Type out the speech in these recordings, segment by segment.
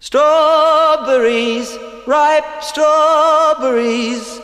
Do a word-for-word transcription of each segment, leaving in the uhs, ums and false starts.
Strawberries, ripe strawberries.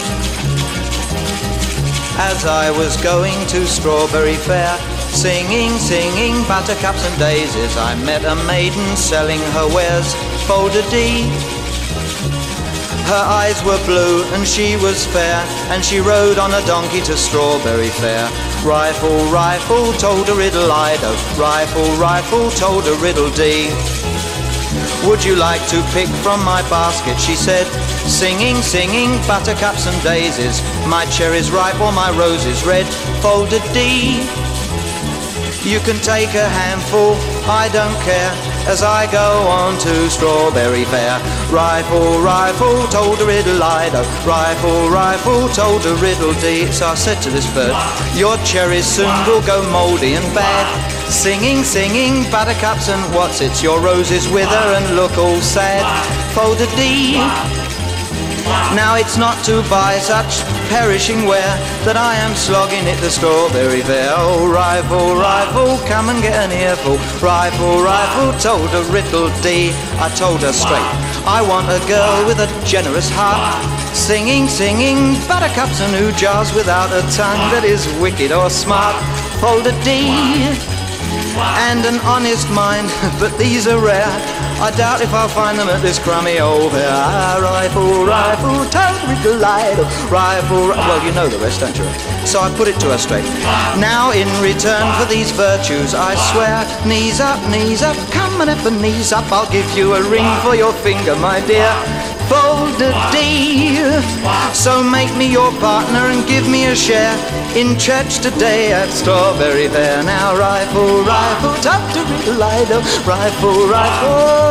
As I was going to Strawberry Fair, singing, singing buttercups and daisies, I met a maiden selling her wares, Fold-a-dee. Her eyes were blue and she was fair, and she rode on a donkey to Strawberry Fair. Rifle, rifle, told a riddle-ido, rifle, rifle, told a riddle-dee. Would you like to pick from my basket, she said, singing, singing buttercups and daisies, my cherries ripe or my roses red, Fold-a-dee. You can take a handful, I don't care, as I go on to Strawberry Fair. Rifle, rifle, told a riddle-ido, rifle, rifle, told a riddle-dee. So I said to this bird, your cherries soon will go mouldy and bad. Singing, singing buttercups and what's it, your roses wither and look all sad, Fold-a-dee. Now it's not to buy such perishing ware that I am slogging it the Strawberry Fair. Oh, rifle, rifle, come and get an earful. Rifle, rifle, told a riddle-dee. I told her straight, I want a girl with a generous heart, singing, singing buttercups and ooh jars without a tongue that is wicked or smart, Fold-a-dee. And an honest mind, but these are rare. I doubt if I'll find them at this crummy old fair. Ah, rifle, rifle, told riddle-ido, rifle, well, you know the rest, don't you? So I put it to her straight. Now in return for these virtues, I swear, knees up, knees up, come and Ebenezer up, I'll give you a ring for your finger, my dear, Fold-a-dee. So make me your partner and give me a share in church today at Strawberry Fair. Now rifle, rifle, told a riddle-ido, rifle, rifle,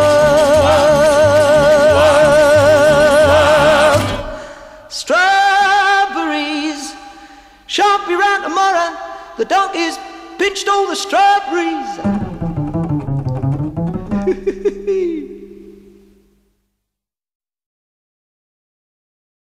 strawberries. Shan't be round tomorrow, the donkey's pinched all the strawberries.